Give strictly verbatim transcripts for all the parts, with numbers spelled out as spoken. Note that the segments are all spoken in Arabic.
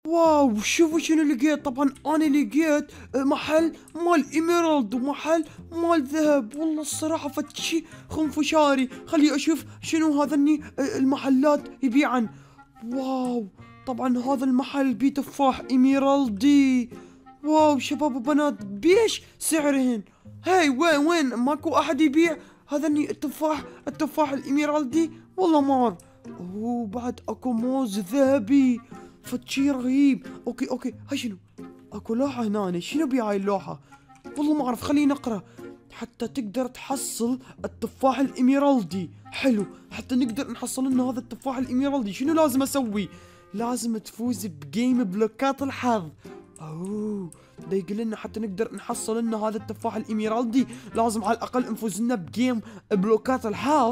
واو شوفوا شنو لقيت. طبعا انا لقيت محل مال ايميرالد ومحل مال ذهب. والله الصراحة فتشي خنفشاري. خلي اشوف شنو هذني المحلات يبيعن. واو طبعا هذا المحل بيه تفاح ايميرالدي. واو شباب وبنات بيش سعرهن؟ هاي وين وين ماكو احد يبيع هذني التفاح التفاح الايميرالدي؟ والله ما اعرف. اوه بعد اكو موز ذهبي فتشي رهيب. اوكي اوكي هاي شنو؟ اكو لوحة هنا. شنو بهاي اللوحة؟ والله ما اعرف. خليني اقرا. حتى تقدر تحصل التفاح الإيميرالدي. حلو، حتى نقدر نحصل لنا هذا التفاح الإيميرالدي شنو لازم اسوي؟ لازم تفوز بجيم بلوكات الحظ. اوه ده يقول لنا حتى نقدر نحصل لنا هذا التفاح الإيميرالدي لازم على الاقل نفوز لنا بجيم بلوكات الحظ.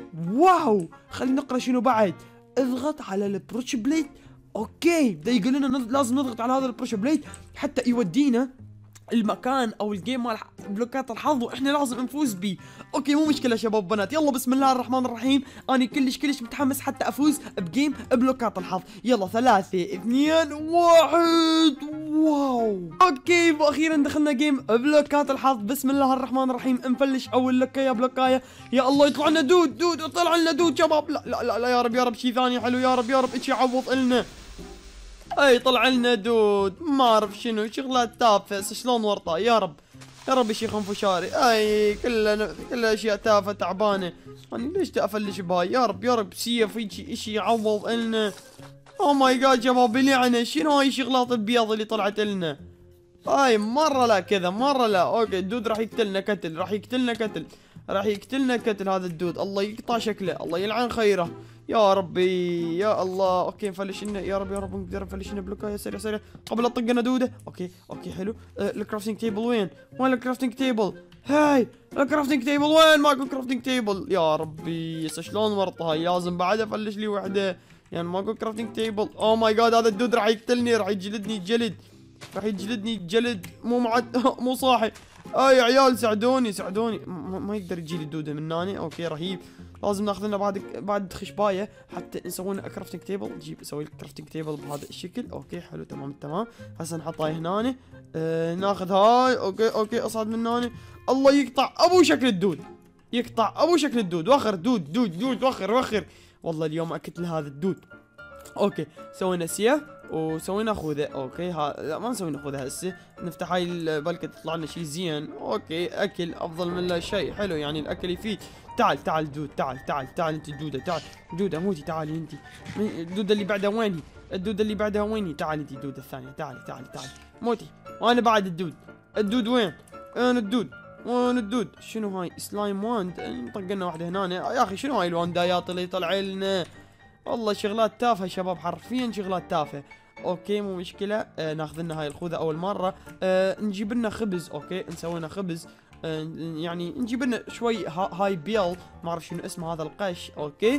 واو خلينا نقرا شنو بعد. اضغط على البروش بليت. اوكي ده يقول لنا لازم نضغط على هذا البروش بليت حتى يودينا المكان او الجيم مال بلوكات الحظ واحنا لازم نفوز بيه. اوكي مو مشكله شباب بنات. يلا بسم الله الرحمن الرحيم. انا كلش كلش متحمس حتى افوز بجيم بلوكات الحظ. يلا ثلاثة اثنين واحد. واو اوكي واخيرا دخلنا جيم بلوكات الحظ. بسم الله الرحمن الرحيم. نفلش اول لوكايه بلوكايه. يا الله يطلع لنا دود دود طلع لنا دود شباب. لا لا لا, لا يا رب يا رب شيء ثاني حلو. يا رب يا رب اشي يعوض النا. اي طلع لنا دود ما اعرف شنو شغلات تافهه شلون ورطه. يا رب يا رب شي خنفشاري. اي كلها كلها اشياء تافهه تعبانه. انا ليش افلش بهاي؟ يا رب يا رب سيف يجي اشي يعوض النا. او ماي جاد شباب لعنه شنو هاي الشغلات البيض اللي طلعت لنا؟ اي مره لا كذا مره لا. اوكي الدود راح يقتلنا قتل راح يقتلنا قتل راح يقتلنا قتل هذا الدود. الله يقطع شكله الله يلعن خيره يا ربي يا الله. اوكي نفلش لنا يا رب يا رب نقدر نفلش لنا بلوكايه سريع سريع قبل لا تطقنا دوده. اوكي اوكي حلو. أه الكرافتنج تيبل وين؟ وين الكرافتنج تيبل؟ هاي الكرافتنج تيبل وين؟ ماكو كرافتنج تيبل يا ربي. هسه شلون ورطه هاي؟ لازم بعد افلش لي وحده يعني ماكو كرافتنج تيبل. او ماي جاد هذا الدود راح يقتلني راح يجلدني جلد راح يجلدني جلد مو معد مو صاحي. اي يا عيال ساعدوني ساعدوني. ما يقدر يجي لي الدوده من هنا. اوكي رهيب. لازم ناخذ لنا بعد بعد خشبايه حتى نسوي لنا كرافتنج تيبل. نجيب نسوي الكرافتنج تيبل بهذا الشكل. اوكي حلو تمام تمام. هسه نحطها هنا. آه ناخذ هاي. اوكي اوكي اصعد من هنا. الله يقطع ابو شكل الدود يقطع ابو شكل الدود. وخر دود دود دود وخر وخر. والله اليوم اكلت لهذا الدود. اوكي سوينا سيف وسوينا خوذه. اوكي ها لا ما نسوي خوذه هسه. نفتح هاي البلكه تطلع لنا شيء زين. اوكي اكل افضل من لا شيء حلو يعني الاكل يفيد. تعال تعال دود تعال تعال تعال انت دوده تعال دوده موتي تعالي انت. الدوده اللي بعدها ويني؟ الدوده اللي بعدها ويني؟ تعالي انت الدوده الثانيه تعالي تعالي تعالي موتي. وانا بعد الدود. الدود وين؟ وين الدود؟ وين الدود؟ شنو هاي؟ سلايم واند. طقنا واحده هنا. يا اخي شنو هاي الواندايات اللي طلع لنا؟ والله شغلات تافهه شباب حرفيا شغلات تافهه. اوكي مو مشكله. آه ناخذ لنا هاي الخوذه اول مره. آه نجيب لنا خبز. اوكي نسوي لنا خبز. آه يعني نجيب لنا شوي هاي بيل ما اعرف شنو اسمه هذا القش. اوكي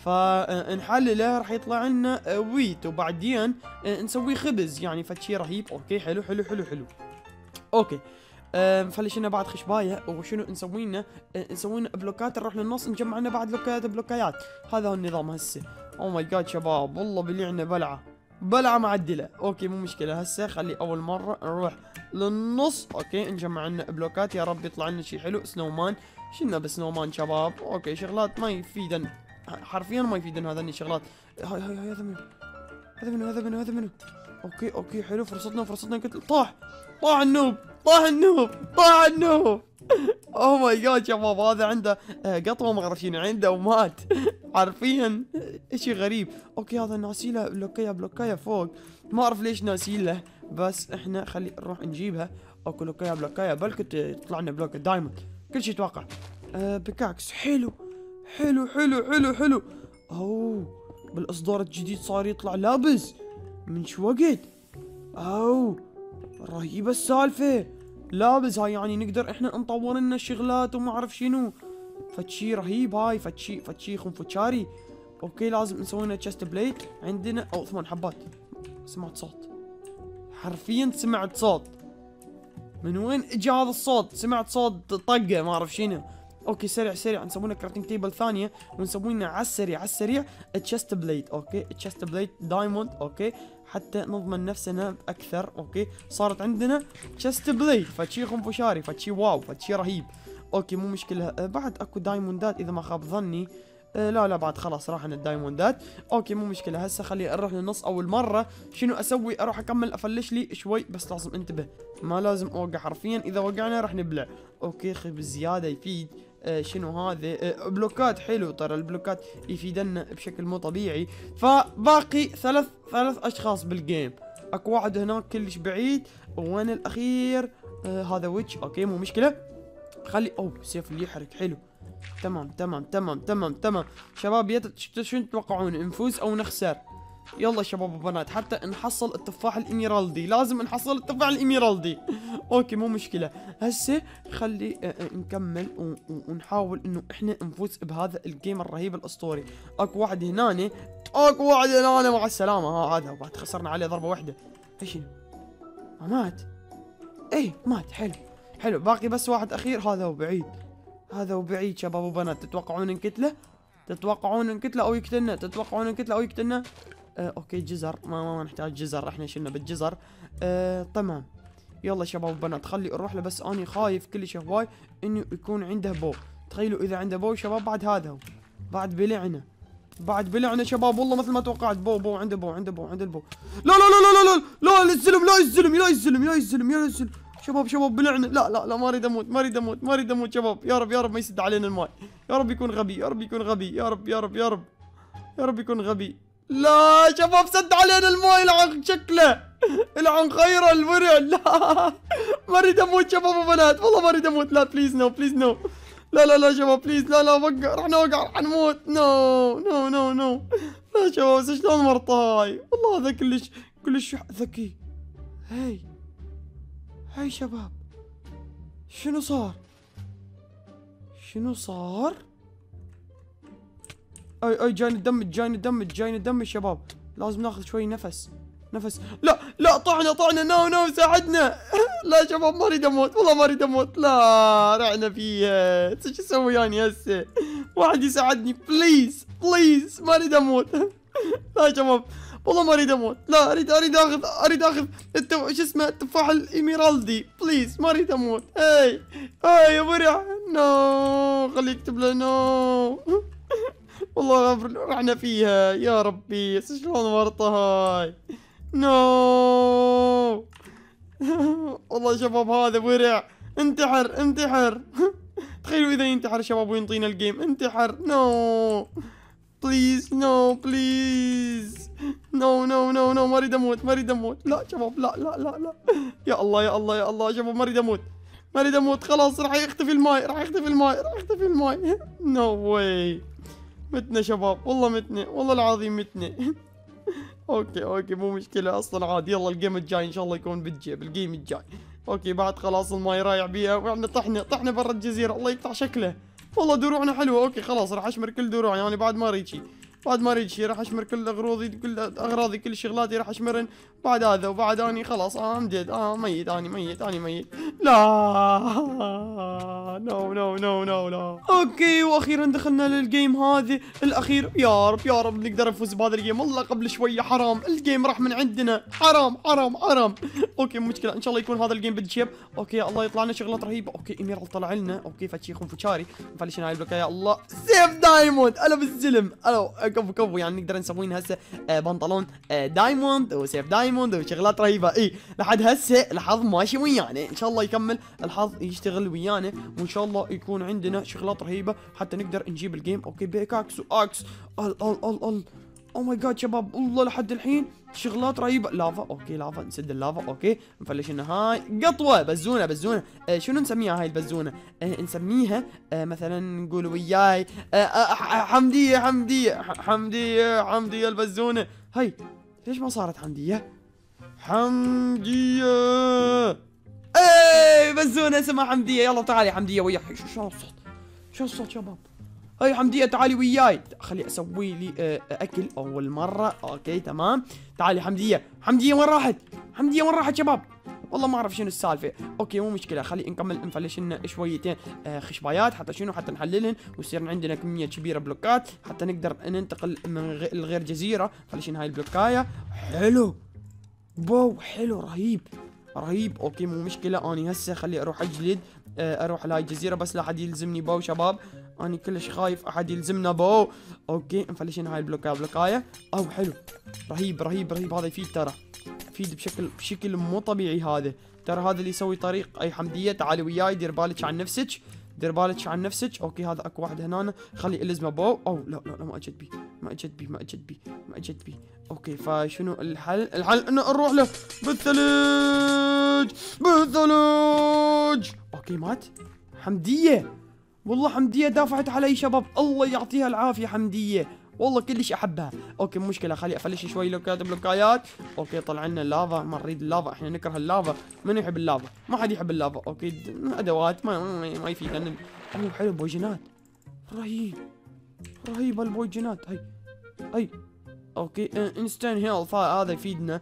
فنحلله راح يطلع لنا آه ويت وبعدين آه نسوي خبز يعني فشي رهيب. اوكي حلو حلو حلو حلو. اوكي آه نفلش لنا بعد خشبايه وشنو نسوي لنا؟ آه نسوي لنا بلوكات نروح للنص نجمع لنا بعد لوكايات بلوكايات. هذا هو النظام هسه. او ماي جاد شباب والله بلعنا بلعه بلعه معدله. اوكي مو مشكله. هسه خلي اول مره نروح للنص. اوكي نجمع لنا بلوكات يا رب يطلع لنا شيء حلو. سنو مان شلنا بسنو مان شباب. اوكي شغلات ما يفيدن حرفيا ما يفيدن هذني الشغلات. هاي هاي هاي هذا منو هذا منو هذا منو هذا منو. اوكي اوكي حلو فرصتنا فرصتنا قتل. طاح طاح النوب طاح النوب طاح النوب. اوه ماي جاد شباب هذا عنده قطوه ما اعرف شنو عنده ومات حرفيا اشي غريب. اوكي هذا ناسيله بلوكايه بلوكايه فوق ما اعرف ليش ناسيله بس احنا خلي نروح نجيبها. اوكي لوكايه بلوكايه بلكة تطلع لنا بلوك دايموند كل شيء يتوقع. أه بكاكس حلو حلو حلو حلو حلو. اوه بالاصدار الجديد صار يطلع لابس من شو وقت. اوه رهيبه السالفه لابس هاي يعني نقدر احنا نطور لنا الشغلات وما اعرف شنو. فتشي رهيب هاي فتشي فتشي خنفشاري. اوكي لازم نسوي لنا تشست بليت عندنا او ثمان حبات. سمعت صوت حرفيا سمعت صوت. من وين اجى هذا الصوت؟ سمعت صوت طقه ما اعرف شنو. اوكي سريع سريع نسوي لنا كرافتنج تيبل ثانيه ونسوي لنا على السريع على السريع تشست بليت. اوكي تشست بليت دايموند. اوكي حتى نضمن نفسنا اكثر. اوكي صارت عندنا تشست بليد، فشي خنفشاري، فشي واو، فشي رهيب. اوكي مو مشكله. أه بعد اكو دايموندات اذا ما خاب ظني. أه لا لا بعد خلاص راحن الدايموندات. اوكي مو مشكله. هسه خلي اروح للنص اول مره. شنو اسوي؟ اروح اكمل افلش لي شوي، بس لازم انتبه ما لازم اوقع حرفيا، اذا وقعنا راح نبلع. اوكي خي بالزياده يفيد. آه شنو هذا؟ آه بلوكات حلو، ترى البلوكات يفيدنا بشكل مو طبيعي. فباقي ثلاث ثلاث اشخاص بالجيم. اكو واحد هناك كلش بعيد، وين الاخير؟ آه هذا ويتش. اوكي مو مشكله. خلي اوه سيف اللي يحرق حلو. تمام تمام تمام تمام تمام شباب، يت شنو تتوقعون؟ نفوز او نخسر؟ يلا شباب وبنات، حتى نحصل التفاح الإيميرالدي، لازم نحصل التفاح الإيميرالدي. اوكي مو مشكلة. هسه خلي اه اه نكمل ونحاول انه احنا نفوز بهذا الجيم الرهيب الاسطوري. اكو واحد هنا، اكو واحد هنا، مع السلامة. ها هذا بعد خسرنا عليه ضربة واحدة. ايش ما مات؟ ايه مات. حلو حلو. باقي بس واحد اخير، هذا وبعيد، هذا وبعيد شباب وبنات. تتوقعون نقتله؟ تتوقعون نقتله او يقتلنا؟ تتوقعون نقتله او يقتلنا؟ آه اوكي جزر، ما, ما, ما نحتاج جزر، احنا شلنا بالجزر. آه تمام. يلا شباب وبنات خلي اروح له، بس اني خايف كلش هواي انه يكون عنده بو. تخيلوا اذا عنده بو شباب، بعد هذا هو بعد بلعنا، بعد بلعنا شباب. والله مثل ما توقعت. بو بو عنده بو عنده بو عنده البو. لا لا لا لا لا لا لا الزلم، لا الزلم، لا الزلم، لا الزلم، يا الزلم. شباب شباب بلعنا. لا لا لا ما اريد اموت، ما اريد اموت، ما اريد اموت شباب. يا رب يا رب ما يسد علينا الماي. يا رب يكون غبي، يا رب يكون غبي، يا رب يا رب يا رب يا رب يكون غبي. لا شباب سد علينا الماي، لعن شكله، لعن خيره الورع. لا ما اريد اموت شباب وبنات، والله ما اريد اموت. لا بليز نو، بليز نو. لا لا لا شباب بليز، لا لا وقع، راح نوقع، راح نموت. نو نو نو نو. لا شباب شلون مرته هاي؟ والله هذا كلش كلش ذكي. هاي هاي شباب شنو صار؟ شنو صار؟ اي اي جايني دمج، جايني دمج، جايني دمج شباب. لازم ناخذ شوي نفس نفس. لا لا طعنا طعنا. نو نو ساعدنا. لا شباب ما اريد اموت، والله ما اريد اموت. لا رعنا فيها. ايش اسوي يعني هسه؟ واحد يساعدني بليز بليز، ما اريد اموت. لا شباب والله ما اريد اموت. لا اريد اريد اخذ اريد اخذ التف... شو اسمه التفاح الايميرالدي بليز، ما اريد اموت. هاي هاي يا برع. نو خليه يكتب له نو. والله رحنا فيها يا ربي. شلون ورطه هاي؟ نو. والله شباب هذا ورع. انتحر انتحر. تخيلوا اذا ينتحر شباب وينطينا الجيم. انتحر. نو بليز نو بليز. نو نو نو نو ما اريد اموت، ما اريد اموت. لا شباب لا لا لا لا. يا الله يا الله يا الله شباب ما اريد اموت، ما اريد اموت. خلاص راح يختفي الماي، راح يختفي الماي، راح يختفي الماي. نو واي. متنا شباب والله متنا، والله العظيم متنا. اوكي اوكي مو مشكلة اصلا عادي. يلا الجيم الجاي ان شاء الله يكون بالجيب، الجيم الجاي. اوكي بعد خلاص الماي رايح بيها، واحنا طحنا طحنا برا الجزيرة. الله يقطع شكله. والله دروعنا حلوة. اوكي خلاص راح اشمر كل دروعي يعني، بعد ما اريد شي، بعد ما اريد شي راح اشمر كل اغراضي، كل اغراضي كل شغلاتي راح اشمرن بعد هذا. وبعد اني خلاص اه مديد، اه ميت، اني ميت، اني ميت. لا نو نو نو نو لا. اوكي واخيرا دخلنا للجيم هذه الاخير. يا رب يا رب نقدر نفوز بهذا الجيم. والله قبل شويه حرام الجيم راح من عندنا. حرام حرام حرام. اوكي مو مشكله ان شاء الله يكون هذا الجيم بالجيب. اوكي يا الله يطلع لنا شغلات رهيبه. اوكي ايميرالد طلع لنا. اوكي فتشي خنفشاري نفلشنا هاي البلوكه. يا الله سيف دايموند. انا بالزلم. الو كفو كفو يعني نقدر نسوي هسه آه بنطلون آه دايموند وسيف دايموند وشغلات رهيبه. اي لحد هسه الحظ ماشي ويانا، ان شاء الله يكمل الحظ يشتغل ويانا، وان شاء الله يكون عندنا شغلات رهيبه حتى نقدر نجيب الجيم. اوكي بيكاكس واكس. ال ال ال ال او ماي جاد شباب والله لحد الحين شغلات رهيبه. لافا. اوكي لافا نسد اللافا. اوكي نفلش لنا هاي قطوه بزونه بزونه. آه شنو نسميها هاي البزونه؟ آه نسميها آه مثلا نقول وياي آه آه حمديه حمديه حمديه حمديه البزونه. هاي ليش ما صارت حمديه؟ حمديه. ايه بزونه اسمها حمديه. يلا تعالي حمديه وياي. شو الصوت؟ شو الصوت شباب؟ هاي حمديه تعالي وياي. خلي اسوي لي آه اكل اول مره. اوكي تمام. تعالي حمديه. حمديه وين راحت؟ حمديه وين راحت شباب؟ والله ما اعرف شنو السالفه. اوكي مو مشكله خلي نكمل نفلش لنا شويتين آه خشبايات حتى شنو حتى نحللهن ويصير عندنا كميه كبيره بلوكات حتى نقدر ننتقل من الغير جزيره. فلشنا هاي البلوكايه. حلو بو حلو رهيب رهيب. اوكي مو مشكله، اني هسه خلي اروح اجلد، آه اروح لهاي الجزيره بس لا احد يلزمني بو شباب، اني كلش خايف احد يلزمنا بو. اوكي مفلشين هاي البلوكايه بلوكايه. او حلو رهيب رهيب رهيب. هذا يفيد ترى، يفيد بشكل بشكل مو طبيعي. هذا ترى هذا اللي يسوي طريق. اي حمديه تعالي وياي، دير بالك عن نفسك، دير بالك عن نفسك. اوكي هذا اكو واحد هنا خلي الزمه بو. او لا لا لا ما اجت بي ما اجت بي ما اجت بي ما اجت بي. اوكي فشنو الحل؟ الحل انه نروح له بالثلج بالثلج. اوكي مات حمديه. والله حمديه دافعت علي شباب، الله يعطيها العافيه حمديه، والله كلش احبها. اوكي مو مشكله، خلي افلش شوي لوكات بلوكايات. اوكي طلع لنا اللافا، ما نريد اللافا، احنا نكره اللافا. من يحب اللافا؟ ما حد يحب اللافا. اوكي ادوات ما ما يفيدنا. اوه حلو بويجنات رهيب رهيب البويجنات. هي هي اوكي انستان هيلث هذا يفيدنا،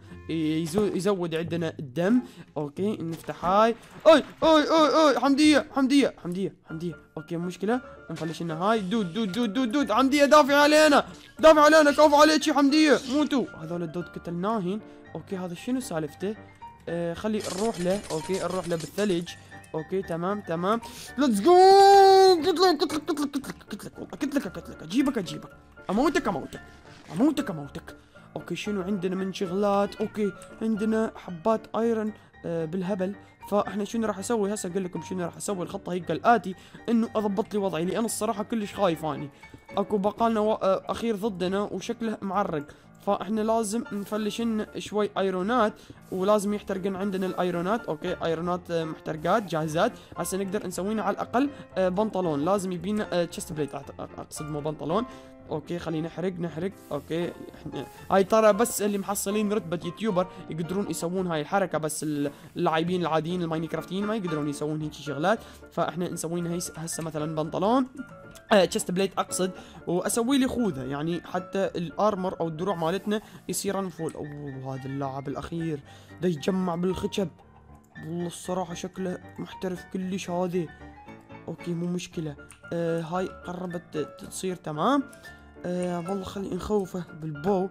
يزود عندنا الدم. اوكي نفتح هاي. اي اي اي اي حمديه حمديه حمديه حمديه. اوكي مشكله نفلش لنا هاي. دود دود دود دود دود حمديه دافع علينا دافع علينا. كفو عليك يا حمديه موتوا. هذول الدود قتلناهن. اوكي هذا شنو سالفته؟ آه خلي نروح له. اوكي نروح له بالثلج. اوكي تمام تمام ليتس جو. قلت لك قلت لك قلت لك قلت لك قلت لك قلت لك اجيبك اجيبك اموتك اموتك اموتك اموتك. اوكي شنو عندنا من شغلات؟ اوكي عندنا حبات ايرون آه بالهبل. فاحنا شنو راح اسوي هسه؟ اقول لكم شنو راح اسوي. الخطه هي كالاتي، انه اضبط لي وضعي، لان الصراحه كلش خايف اني. اكو بقالنا و... آه اخير ضدنا وشكله معرق، فاحنا لازم نفلش لنا شوي ايرونات، ولازم يحترقن عندنا الايرونات. اوكي ايرونات محترقات جاهزات، هسه نقدر نسوينا على الاقل آه بنطلون. لازم يبينا آه تشست بليت اقصد مو بنطلون. اوكي خلينا نحرق نحرق. اوكي هاي ترى بس اللي محصلين رتبه يوتيوبر يقدرون يسوون هاي الحركه، بس اللاعبين العاديين الماينكرافتيين ما يقدرون يسوون هيك شغلات. فاحنا نسوينا هسه مثلا بنطلون تشست بليت اقصد، واسوي لي خوذه يعني حتى الارمر او الدروع مالتنا يصير انفول. اوه هذا اللاعب الاخير ده يجمع بالخشب، والله الصراحه شكله محترف كلش هذا. اوكي مو مشكله. آه هاي قربت تصير تمام. آه والله خلي نخوفه بالبو.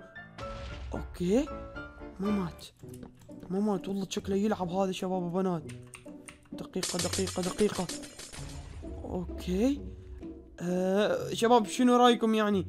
اوكي ما مات ما مات والله شكله يلعب هذا شباب وبنات. دقيقه دقيقه دقيقه. اوكي آه شباب شنو رايكم يعني؟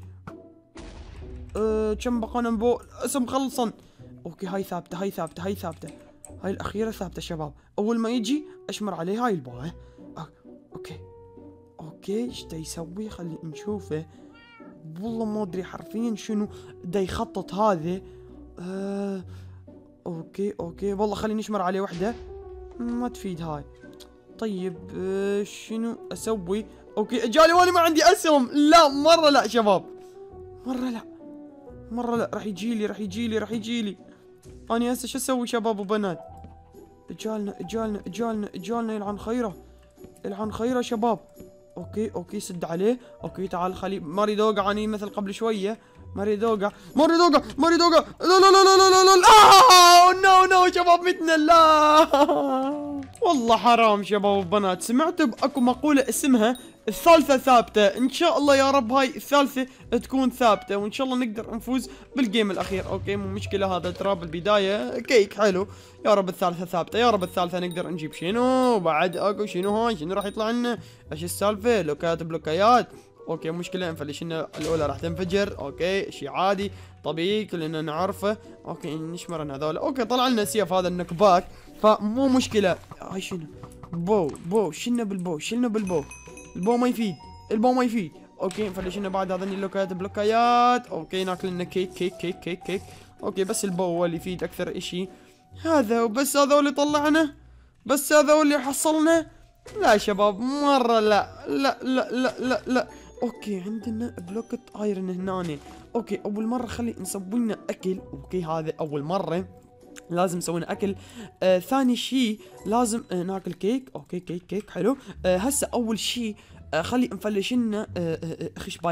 آه كم بقانا بو اسم خلصن. اوكي هاي ثابته هاي ثابته هاي ثابته هاي الاخيره ثابته شباب. اول ما يجي اشمر عليه هاي البو. آه. اوكي اوكي ايش دا يسوي؟ خلي نشوفه. والله ما ادري حرفيا شنو دا يخطط هذا. آه اوكي اوكي والله خلي نشمر عليه وحده ما تفيد هاي. طيب آه شنو اسوي؟ اوكي جالي وانا ما عندي اسهم. لا مره لا شباب، مره لا مره لا. راح يجيلي راح يجيلي راح يجيلي. اني هسه شو اسوي شباب وبنات؟ اجالنا اجالنا اجالنا اجالنا يلعن خيره يلعن خيره شباب. اوكي اوكي سد عليه. اوكي تعال خلي ما اريد اوقع اني مثل قبل شويه. ما اريد اوقع ما اريد اوقع ما اريد اوقع. لا لا لا لا لا لا لا. آه نو نو شباب متنا. لا والله حرام شباب وبنات. سمعت باكو مقوله اسمها الثالثة ثابتة. ان شاء الله يا رب هاي الثالثة تكون ثابتة، وان شاء الله نقدر نفوز بالجيم الاخير. اوكي مو مشكلة، هذا ترى بالبداية كيك حلو. يا رب الثالثة ثابتة، يا رب الثالثة نقدر نجيب. شنو بعد اكو؟ شنو هاي؟ شنو راح يطلع لنا؟ ايش السالفة؟ لوكات بلوكايات. اوكي مشكلة نفلش لنا الاولى راح تنفجر. اوكي شيء عادي طبيعي كلنا نعرفه. اوكي نشمرن هذول. اوكي طلع لنا سيف هذا النكباك، فمو مشكلة. هاي شنو؟ بو بو شلنا بالبو شلنا بالبو. البو ما يفيد البو ما يفيد. اوكي نفلش لنا بعد هذني اللوكات بلوكايات. اوكي ناكل لنا كيك كيك كيك كيك كيك. اوكي بس البو هو اللي يفيد اكثر اشي. هذا وبس؟ هذا هو اللي طلعنا؟ بس هذا هو اللي حصلنا؟ لا شباب مرة لا لا لا لا لا لا. اوكي عندنا بلوكة ايرون هنا. اوكي اول مرة خلي نسوي لنا اكل. اوكي هذا اول مرة لازم نسوي لنا اكل. آه ثاني شيء لازم آه ناكل كيك. اوكي كيك كيك حلو. آه هسه اول شيء آه خلي نفلش لنا آه آه خشبايات.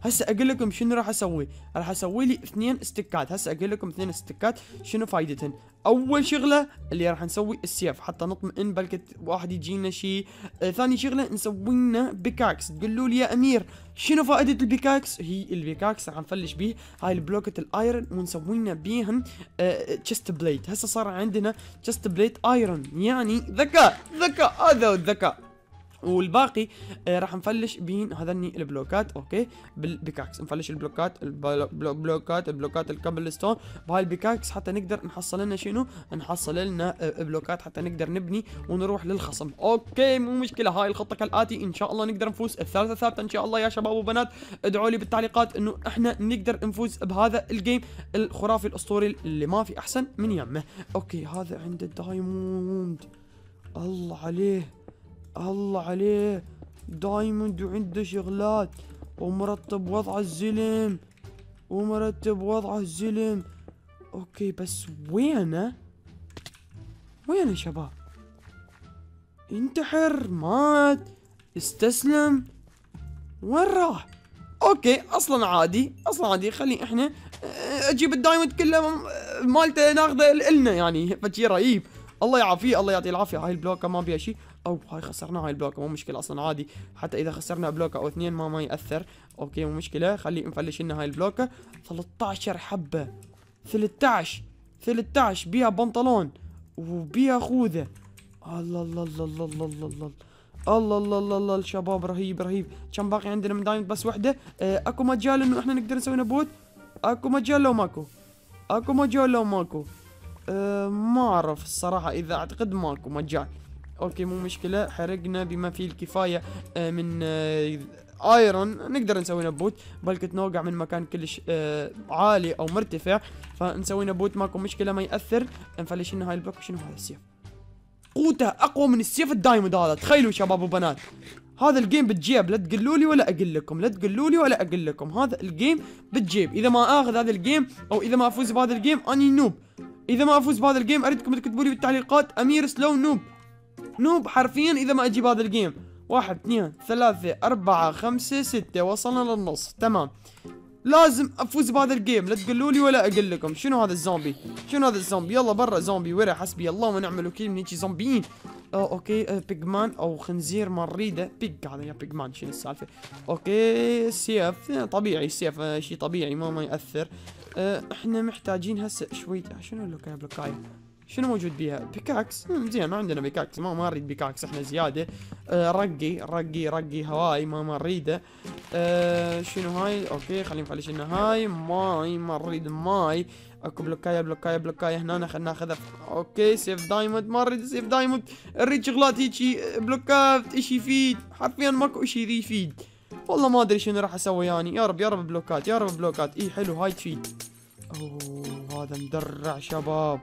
هسه اقول لكم شنو راح اسوي. راح اسوي لي اثنين استكات. هسه اقول لكم اثنين استكات شنو فايدتهن. اول شغله اللي راح نسوي السيف حتى نطمئن بلكي واحد يجينا شيء. آه ثاني شغله نسوي لنا بيكاكس. تقولوا لي يا امير شنو فائده البيكاكس؟ هي البيكاكس راح نفلش بيه هاي البلوكة الايرون ونسوي لنا بيهن آه تشست بليد. هسه صار عندنا تشست بليد ايرون، يعني ذكاء ذكاء هذا هو الذكاء. والباقي آه راح نفلش بين هذني البلوكات اوكي بالبيكاكس. نفلش البلوكات البلوكات البلوكات الكابل ستون بهاي البيكاكس حتى نقدر نحصل لنا شنو؟ نحصل لنا آه بلوكات حتى نقدر نبني ونروح للخصم. اوكي مو مشكله. هاي الخطه كالاتي ان شاء الله نقدر نفوز الثالثه ثابته ان شاء الله يا شباب وبنات. ادعوا لي بالتعليقات انه احنا نقدر نفوز بهذا الجيم الخرافي الاسطوري اللي ما في احسن من يمه. اوكي هذا عنده دايموند، الله عليه الله عليه دايموند وعنده شغلات ومرتب وضع الزلم ومرتب وضع الزلم. اوكي بس وينه؟ وينه شباب؟ انتحر، مات، استسلم، وين راح؟ اوكي اصلا عادي اصلا عادي. خلي احنا اجيب الدايموند كله مالته ناخذه لنا يعني فشي رهيب. الله يعافيه الله يعطيه العافيه. هاي البلوكه ما بيها شيء. او هاي خسرنا هاي البلوكه مو مشكله اصلا عادي. حتى اذا خسرنا بلوكه او اثنين ما ما ياثر. اوكي مو مشكله. خلي نفلش لنا هاي البلوكه. ثلاثة عشر حبه ثلاثة عشر ثلاثة عشر بيها بنطلون وبيها خوذه. الله الله الله الله الله الله الله الله الله الله الله الشباب رهيب رهيب. كم باقي عندنا من دايموند؟ بس وحده. اه اكو مجال انه احنا نقدر نسوي نبوت؟ اكو مجال لو ماكو؟ اكو مجال لو ماكو؟ أه ما اعرف الصراحه. اذا اعتقد ماكو مجال. اوكي مو مشكله. حرقنا بما فيه الكفايه أه من أه ايرون. نقدر نسوي نبوت بلكي نوقع من مكان كلش أه عالي او مرتفع فنسوي نبوت ماكو مشكله ما ياثر. نفلش لنا هاي البلوك. شنو هذا السيف؟ قوته اقوى من السيف الدايموند هذا. تخيلوا شباب وبنات هذا الجيم بالجيب. لا تقولوا لي ولا اقول لكم لا تقولوا لي ولا اقول لكم هذا الجيم بالجيب. اذا ما اخذ هذا الجيم او اذا ما افوز بهذا الجيم اني نوب. اذا ما افوز بهذا الجيم اريدكم تكتبوا لي بالتعليقات امير سلو نوب. نوب حرفيا اذا ما اجيب هذا الجيم. واحد اثنين ثلاثة أربعة خمسة ستة وصلنا للنص تمام. لازم افوز بهذا الجيم. لا تقولوا لي ولا اقول لكم. شنو هذا الزومبي؟ شنو هذا الزومبي؟ يلا برا زومبي ورا. حسبي الله ونعم الوكيل من هيجي زومبيين. أوه اوكي أه بيجمان او خنزير ما نريده. بيج هذا يا بيجمان. شنو السالفه؟ اوكي سيف طبيعي. السيف أه شيء طبيعي ما ما ياثر. أه احنا محتاجين هسه شوي. شنو اللوكايه بلوكايه؟ شنو موجود بيها؟ بيكاكس. زين ما عندنا بيكاكس. ما ما نريد بيكاكس احنا زياده. أه رقي رقي رقي هواي ما ما نريده. أه شنو هاي؟ اوكي خلينا نفلش لنا هاي ماي. ما نريد ماي. اكو بلوكايه بلوكايه بلوكايه هنا خلينا ناخذها. اوكي سيف دايموند. ما نريد سيف دايموند. نريد شغلات هيجي بلوكات اشي يفيد. حرفيا ماكو اشي يفيد. والله ما ادري شنو راح اسوي يعني. يا رب يا رب بلوكات يا رب بلوكات. اي حلو هاي تفيد. اوه هذا مدرع شباب.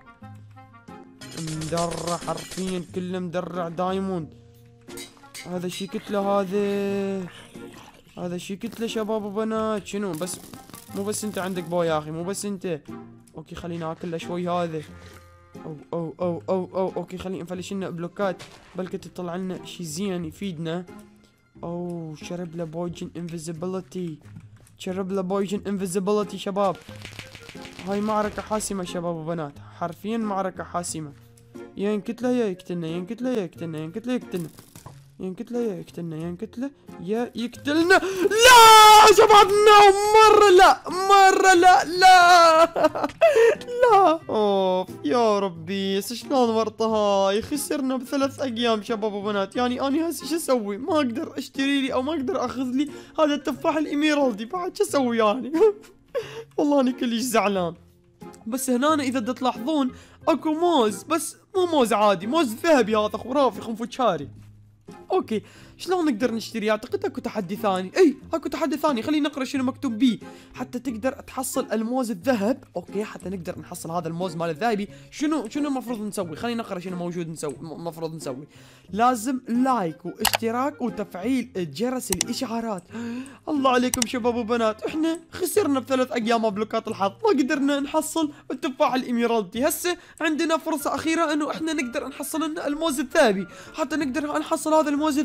مدرع حرفيا كله مدرع دايموند. هذا شي كتله. هذا هذا شي كتله شباب وبنات. شنو بس مو بس انت عندك بو يا اخي مو بس انت. اوكي خلينا اكل شوي هذا. او او او او او اوكي خلينا نفلش لنا بلوكات بلكي تطلع لنا شي زين يفيدنا. او شرب له بويجن انفيزيبيليتي. شرب له بويجن انفيزيبيليتي شباب. هاي معركة حاسمة شباب وبنات. حرفيا معركة حاسمة. يا ينكتله يا يقتلنا يا ينكتله يا يقتلنا يا ينكتله يقتلنا ينكتله يا يقتلنا يا ينكتله يا يقتلنا. لا شباب نو مرة لا مرة لا لا لا. اوف يا ربي شلون ورطة هاي. خسرنا بثلاث ايام شباب وبنات. يعني اني هسه شو اسوي؟ ما اقدر اشتري لي او ما اقدر اخذ لي هذا التفاح الاميرالدي بعد. شو اسوي يعني؟ والله اني كلش زعلان. بس هنا اذا بدكم تلاحظون اكو موز بس مو موز عادي. موز ذهبي هذا خرافي خنفوشاري. اوكي شلون نقدر نشتري؟ اعتقد اكو تحدي ثاني. اي اكو تحدي ثاني. خلينا نقرا شنو مكتوب بيه حتى تقدر تحصل الموز الذهب. اوكي حتى نقدر نحصل هذا الموز مال الذهبي. شنو شنو المفروض نسوي؟ خلينا نقرا شنو موجود نسوي. المفروض نسوي لازم لايك واشتراك وتفعيل جرس الاشعارات. الله عليكم شباب وبنات. احنا خسرنا بثلاث ايام بلوكات الحظ ما قدرنا نحصل التفاح الاميرالدي. هسه عندنا فرصه اخيره انه احنا نقدر نحصل لنا الموز الذهبي. حتى نقدر نحصل هذا الموز الذهبي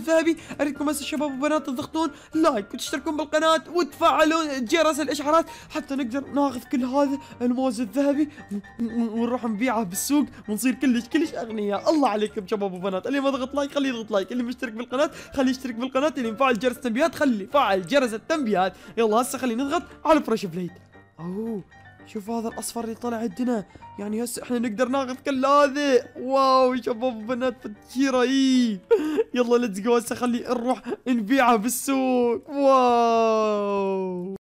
اريدكم هسه شباب وبنات تضغطون لايك وتشتركون بالقناه وتفعلون جرس الاشعارات حتى نقدر ناخذ كل هذا الموز الذهبي ونروح نبيعه بالسوق ونصير كلش كلش اغنياء. الله عليكم شباب وبنات، اللي ما ضغط لايك خليه يضغط لايك، اللي مشترك بالقناه خليه يشترك بالقناه، اللي مفعل جرس التنبيهات خليه فعل جرس التنبيهات. يلا هسه خلينا نضغط على فريش بليد. اوه شوف هذا الاصفر اللي طلع عندنا، يعني هسه احنا نقدر ناخذ كل هذا. واو شباب وبنات شي رهيب. يلا ليتس جو هسه خلي نروح نبيعه بالسوق. واو